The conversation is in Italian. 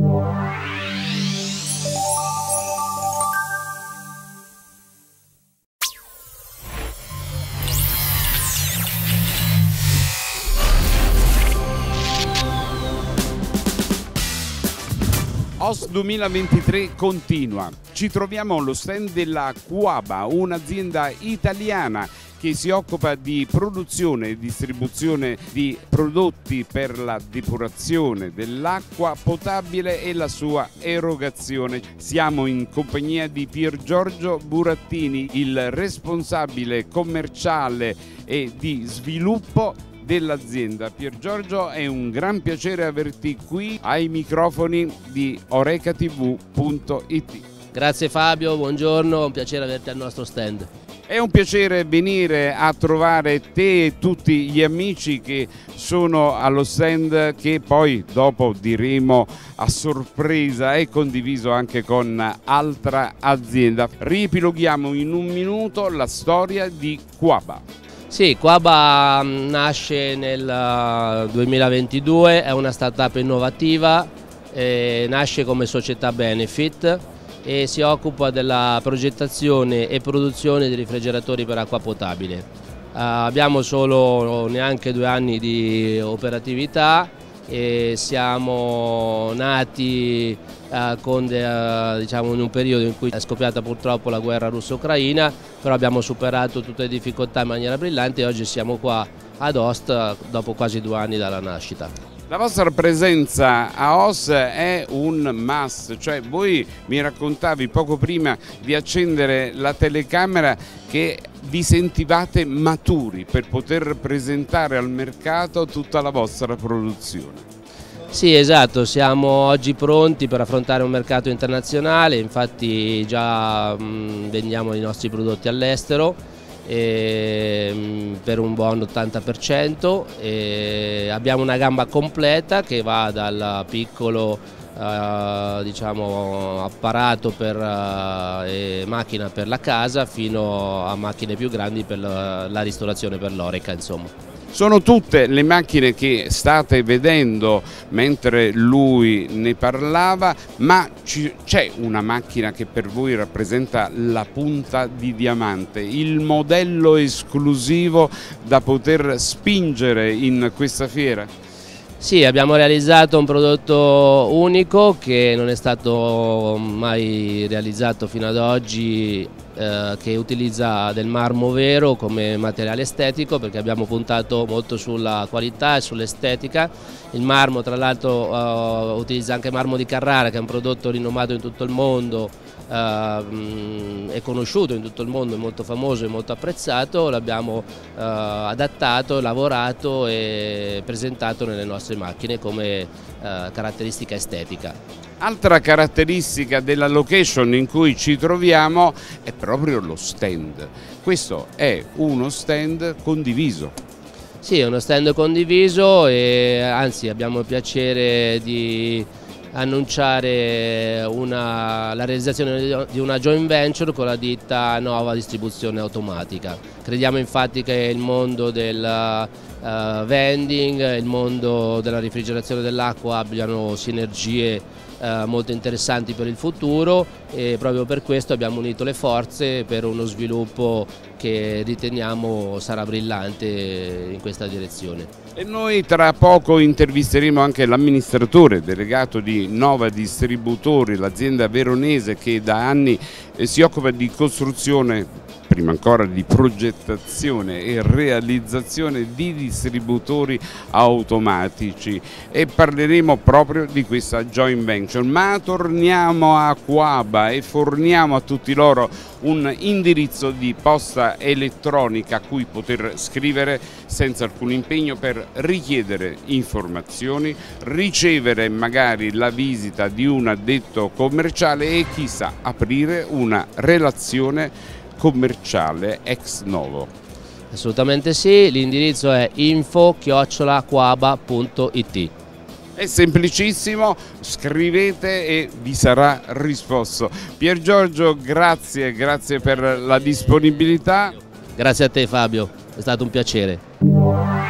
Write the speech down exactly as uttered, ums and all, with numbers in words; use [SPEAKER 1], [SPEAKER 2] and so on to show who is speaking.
[SPEAKER 1] O S duemilaventitré continua. Ci troviamo allo stand della Quaba, un'azienda italiana che si occupa di produzione e distribuzione di prodotti per la depurazione dell'acqua potabile e la sua erogazione. Siamo in compagnia di Piergiorgio Burattini, il responsabile commerciale e di sviluppo dell'azienda. Piergiorgio, è un gran piacere averti qui ai microfoni di oreca T V punto it.
[SPEAKER 2] Grazie Fabio, buongiorno, è un piacere averti al nostro stand.
[SPEAKER 1] È un piacere venire a trovare te e tutti gli amici che sono allo stand, che poi dopo diremo a sorpresa è condiviso anche con altra azienda. Riepiloghiamo in un minuto la storia di Quaba.
[SPEAKER 2] Sì, Quaba nasce nel duemilaventidue, è una startup innovativa, eh, nasce come società benefit e si occupa della progettazione e produzione di rifrigeratori per acqua potabile. Eh, abbiamo solo neanche due anni di operatività e siamo nati eh, con de, eh, diciamo in un periodo in cui è scoppiata purtroppo la guerra russo-ucraina, però abbiamo superato tutte le difficoltà in maniera brillante e oggi siamo qua ad Ost dopo quasi due anni dalla nascita.
[SPEAKER 1] La vostra presenza a O S è un must, cioè voi mi raccontavi poco prima di accendere la telecamera che vi sentivate maturi per poter presentare al mercato tutta la vostra produzione.
[SPEAKER 2] Sì, esatto, siamo oggi pronti per affrontare un mercato internazionale, infatti già mh, vendiamo i nostri prodotti all'estero per un buon ottanta per cento, e abbiamo una gamma completa che va dal piccolo eh, diciamo, apparato per, eh, e macchina per la casa fino a macchine più grandi per la, la ristorazione per l'Oreca, insomma.
[SPEAKER 1] Sono tutte le macchine che state vedendo mentre lui ne parlava, ma c'è una macchina che per voi rappresenta la punta di diamante, il modello esclusivo da poter spingere in questa fiera?
[SPEAKER 2] Sì, abbiamo realizzato un prodotto unico che non è stato mai realizzato fino ad oggi, eh, che utilizza del marmo vero come materiale estetico, perché abbiamo puntato molto sulla qualità e sull'estetica. Il marmo, tra l'altro, eh, utilizza anche marmo di Carrara, che è un prodotto rinomato in tutto il mondo, eh, è conosciuto in tutto il mondo, è molto famoso e molto apprezzato. L'abbiamo eh, adattato, lavorato e presentato nelle nostre macchine come eh, caratteristica estetica.
[SPEAKER 1] Altra caratteristica della location in cui ci troviamo è proprio lo stand. Questo è uno stand condiviso.
[SPEAKER 2] Sì, è uno stand condiviso e anzi abbiamo il piacere di annunciare una, la realizzazione di una joint venture con la ditta Nova Distribuzione Automatica. Crediamo infatti che il mondo del uh, vending, il mondo della rifrigerazione dell'acqua abbiano sinergie Uh, molto interessanti per il futuro, e proprio per questo abbiamo unito le forze per uno sviluppo che riteniamo sarà brillante in questa direzione.
[SPEAKER 1] E noi tra poco intervisteremo anche l'amministratore delegato di Nova Distributori, l'azienda veronese che da anni eh, si occupa di costruzione, prima ancora di progettazione e realizzazione di distributori automatici, e parleremo proprio di questa joint venture. Ma torniamo a Quaba e forniamo a tutti loro un indirizzo di posta elettronica a cui poter scrivere senza alcun impegno per richiedere informazioni, ricevere magari la visita di un addetto commerciale e chissà aprire una relazione commerciale ex novo.
[SPEAKER 2] Assolutamente sì, l'indirizzo è info chiocciola quaba punto it.
[SPEAKER 1] È semplicissimo, scrivete e vi sarà risposto. Piergiorgio, grazie, grazie per la disponibilità.
[SPEAKER 2] Grazie a te Fabio, è stato un piacere.